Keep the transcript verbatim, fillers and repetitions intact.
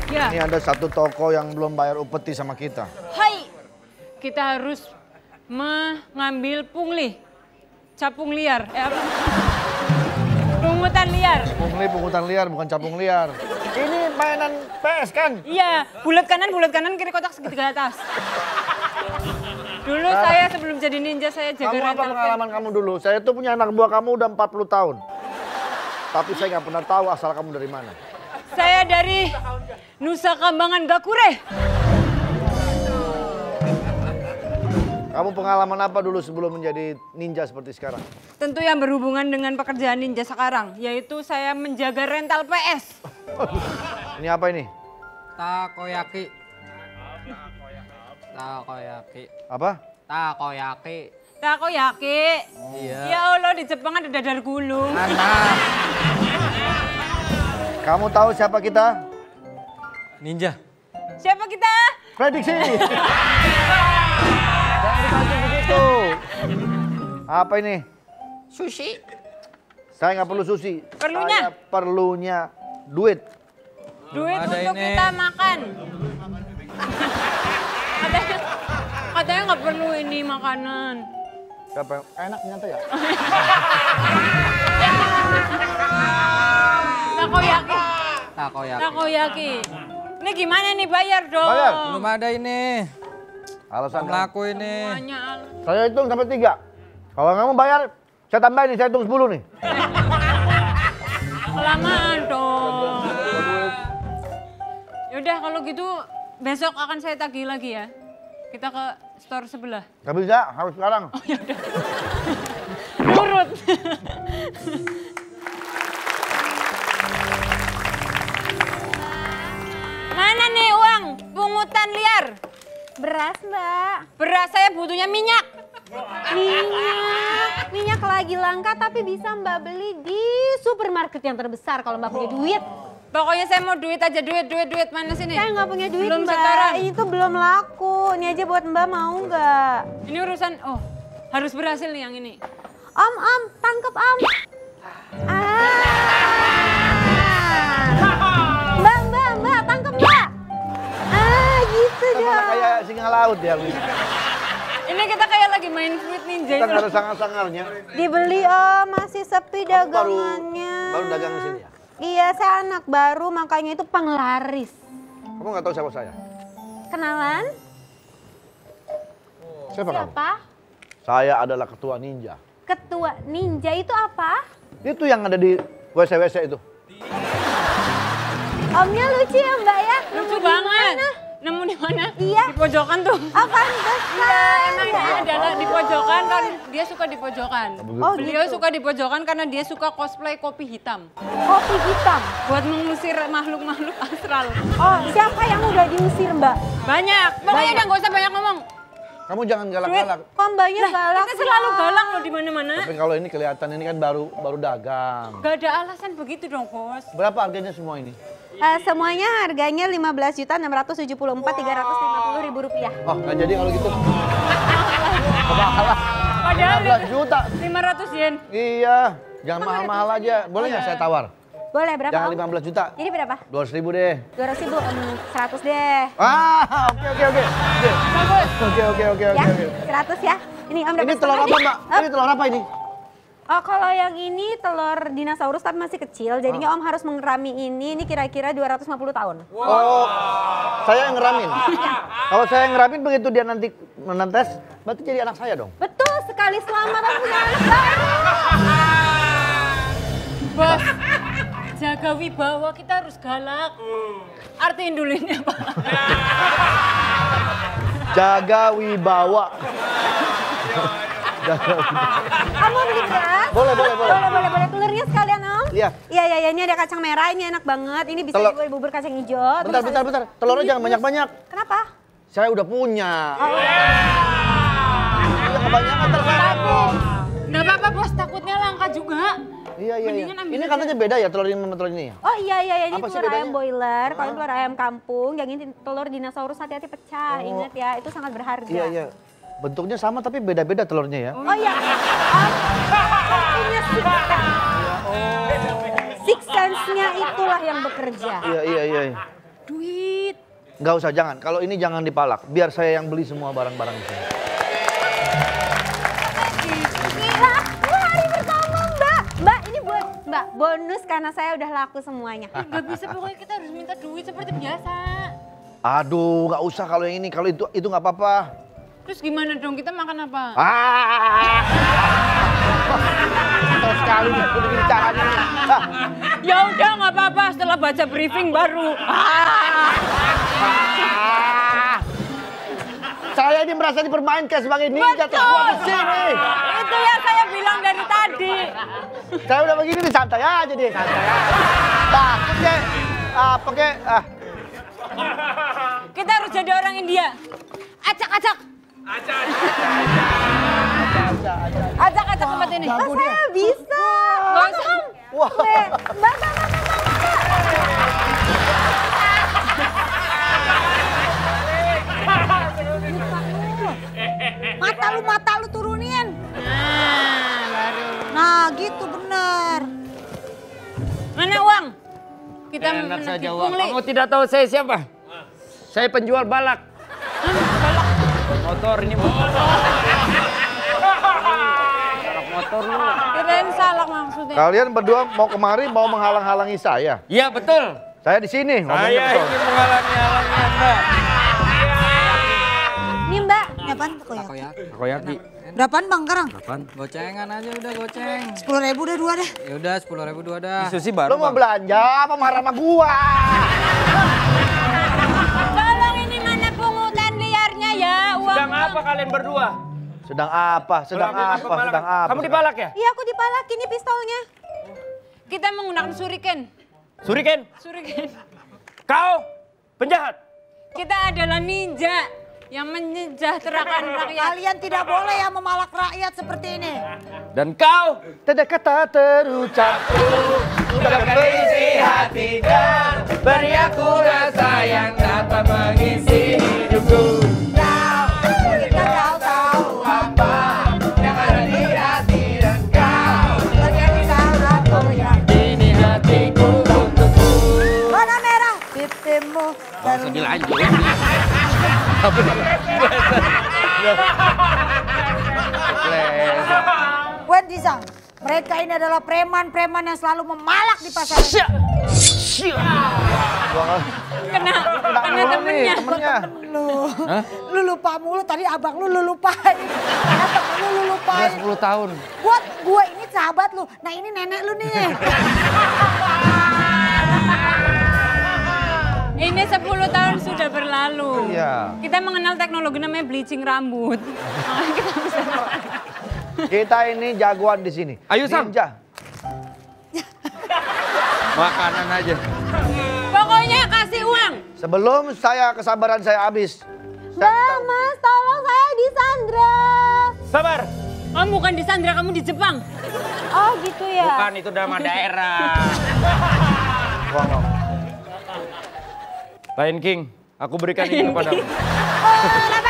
Ya. Ini ada satu toko yang belum bayar upeti sama kita. Hai, kita harus mengambil pungli, capung liar. Eh, apa? Pungutan liar. Pungli, pungutan liar, bukan capung liar. Ini mainan P S kan? Iya, bulat kanan, bulat kanan, kiri kotak segitiga atas. Dulu nah, saya sebelum jadi ninja saya jaga kamu apa rental pengalaman pen. Kamu dulu? Saya tuh punya anak buah kamu udah empat puluh tahun. Tapi saya nggak pernah tahu asal kamu dari mana. Saya dari Nusa Kambangan Gakure. Kamu pengalaman apa dulu sebelum menjadi ninja seperti sekarang? Tentu yang berhubungan dengan pekerjaan ninja sekarang, yaitu saya menjaga rental P S. Ini apa ini? Takoyaki. Takoyaki. Apa? Takoyaki. Takoyaki. Iya. Ya Allah, di Jepang ada dadar gulung. Anak. Kamu tahu siapa kita? Ninja. Siapa kita? Prediksi. Jangan dikasih begitu. Apa ini? Sushi. Saya nggak perlu sushi. Perlunya? Saya perlunya duit. Duit Ada untuk ini. kita makan. Katanya, katanya nggak perlu ini makanan. Siapa yang enak nyata ya? Takoyaki. Takoyaki. Takoyaki. Ini gimana nih bayar dong? Bayar. Belum ada ini. Alasan Belum laku ini. Banyak. saya hitung sampai tiga. Kalau kamu bayar, saya tambahin nih, saya hitung sepuluh nih. Kelamaan dong. Yaudah kalau gitu besok akan saya tagih lagi ya. Kita ke store sebelah. Gak bisa, harus sekarang. Oh yaudah. Nurut. Mana nih uang pungutan liar? Beras, Mbak. Beras, saya butuhnya minyak. Minyak. Minyak lagi langka tapi bisa Mbak beli di supermarket yang terbesar kalau Mbak punya duit. Pokoknya saya mau duit aja, duit, duit, duit. Mana sini? Saya nggak punya duit, Belum Mbak. setoran. Ini tuh belum laku. Ini aja buat Mbak, mau nggak? Ini urusan, oh harus berhasil nih yang ini. Om, om, tangkep om. Ah. Mbak, mbak, mbak, tangkep mbak. Ah, gitu Sama dong. kayak singa laut ya. Ini kita kayak lagi main Fruit Ninja Kita itu. nggak ada sangar-sangarnya. Dibeli om, masih sepi Kamu baru, dagangannya. baru dagang di sini ya? Iya, saya anak baru, makanya itu penglaris. Kamu nggak tahu siapa saya? Kenalan? Siapa, kamu? Siapa? Saya adalah ketua ninja. Ketua ninja itu apa? Itu yang ada di W C W C itu. Omnya lucu ya Mbak ya? Lucu Nemu di banget. mana? Nemu di mana? Iya. Di pojokan tuh. Apaan besar? Emang dia adalah di pojokan kan dia suka di pojokan. Oh, Beliau gitu. suka di pojokan karena dia suka cosplay kopi hitam. Kopi hitam. Buat mengusir makhluk-makhluk astral. Oh, siapa yang udah diusir Mbak? Banyak. Pokoknya udah nggak usah banyak ngomong. Kamu jangan galak-galak. Kok Mbaknya galak? Kita selalu ya? galak loh di mana-mana. Tapi kalau ini kelihatan ini kan baru baru dagang. Gak ada alasan begitu dong, Bos. Berapa harganya semua ini? Eh, semuanya harganya lima belas juta enam ratus tujuh puluh empat ribu tiga ratus lima puluh ribu rupiah. Oh, nggak jadi kalau gitu. Kebahalah. Padahal lima belas juta. lima ratus yen. Iya, jangan mahal-mahal aja. Boleh nggak saya tawar? Boleh berapa? Jangan Om? lima belas juta. Jadi berapa? dua ratus ribu deh. dua ratus ribu, um, seratus deh. Ah, oke oke oke. Oke. Oke oke oke Ya, oke. seratus ya. Ini Om dapat Ini telur apa, setengah. Mbak? Om. Ini telur apa ini? Oh, kalau yang ini telur dinosaurus tapi masih kecil. Jadinya Om harus mengerami ini. Ini kira-kira dua ratus lima puluh tahun. Oh, saya yang ngeramin. Kalau saya yang ngeramin begitu dia nanti menetes, berarti jadi anak saya dong. Betul sekali, selamat Om punya anak baru. Bos, jaga wibawa kita harus galak. Artiin dulu ini apa? Jaga wibawa. Om mau beli beras? Boleh, boleh, boleh. Boleh, boleh, boleh. Telurnya sekalian Om. Iya. Iya, iya, iya. Ini ada kacang merah, ini enak banget. Ini bisa Telur. dibuat bubur kacang hijau. Bentar, Terus bentar, bentar. Telurnya jangan banyak-banyak. Kenapa? Saya udah punya. Oh, Iya, kebanyakan terserah. Nggak apa-apa, Bos. Takutnya langka juga. Iya, iya, iya. Mendingan ambil Ini aja. katanya beda ya telur ini sama telur ini ya? Oh iya iya iya, ini Apa sih telur ayam bedanya? boiler, kalau ini telur ayam kampung, yang ini telur dinosaurus hati-hati pecah, Oh. ingat ya, itu sangat berharga. Iya, iya. Bentuknya sama tapi beda-beda telurnya ya. Oh iya, oh, punya six sense. Six sense-nya itulah yang bekerja. Iya, iya, iya. Duit. Nggak usah, jangan. Kalau ini jangan dipalak. Biar saya yang beli semua barang-barang di sini. Gila, ini hari pertama Mbak. Mbak, ini buat Mbak bonus karena saya udah laku semuanya. Nggak bisa, pokoknya kita harus minta duit seperti biasa. Aduh, nggak usah kalau yang ini. Kalau itu itu nggak apa-apa. Terus gimana dong, kita makan apa? Ah, Tahu sekali nih, udah bicaranya nih. Ah. Ya udah nggak apa-apa, setelah baca briefing baru. Ah. Saya ini merasa dipermainkan sebagai ninja terkuat di sini. Itu yang saya bilang dari tadi. Saya udah begini nih, santai aja deh, santai aja. Nah, pakai, ah, pakai, ah. Kita harus jadi orang India. Acak-acak. Acak-acak tempat ini. Oh, saya bisa. Nggak usah. Wah. Mbak, Mbak, Mbak, Mbak, Mata lu, mata lu turunin. Nah, baru. Nah gitu bener. Mana uang? Kita Enak menagih saja uang. pungli. Kamu tidak tahu saya siapa? Saya penjual balak. Motor ini motor. Balak motor lu. Kirain salah maksudnya. Kalian berdua mau kemari mau menghalang-halangi saya. Iya betul. Saya di sini. ngomongnya Saya betul. ingin menghalangi-halangi Anda. Nih Mbak, Berapaan takoyaki? Takoyaki. Takoyaki. Berapaan bang sekarang? Kapan? Gocengan aja udah goceng. Sepuluh ribu udah dua deh. Ya udah sepuluh ribu dua dah. Susi baru Lo mau Bang. belanja apa marah sama gua? Tolong ini mana pungutan liarnya ya uang. Sedang apa kalian berdua? Sedang apa? Sedang Melakukan apa? pemalakan. Sedang apa? Kamu dipalak ya? iya aku dipalakin nih pistolnya. Kita menggunakan suriken. Suriken, Suriken. kau penjahat. Kita adalah ninja yang menyejahterakan rakyat. Kalian tidak boleh ya memalak rakyat seperti ini. Dan kau Tidak kata terucap. sudah berisi hati dan beri aku rasa yang dapat mengisi hidupku. Kita tahu tahu Apa yang ada di hati dan kau terjadi sangat goyang. ini hatiku untukmu. Warna merah pipimu dan Sedih lanjut. Wendy Zhang. Mereka ini adalah preman-preman yang selalu memalak di pasar. Kena, kena temennya. Temennya. Lu, lu lupa mulu tadi abang lu lu lupain. Karena temen lu lu Udah lupain. sepuluh tahun. Buat gue ini sahabat lu. Nah ini nenek lu nih. Ini sepuluh tahun sudah berlalu. Iya. Kita mengenal teknologi namanya bleaching rambut. Makanya kita bisa. Kita ini jagoan di sini. Ayo, Sam. Ninja. Makanan aja. Pokoknya kasih uang. Sebelum saya kesabaran saya habis. Saya Mbak, tahu. Mas, tolong saya disandra. Sabar. Kamu bukan di Sandra, kamu di Jepang. Oh gitu ya. Bukan itu nama daerah. Uang lo. Lion King, aku berikan ini kepadamu. Oh,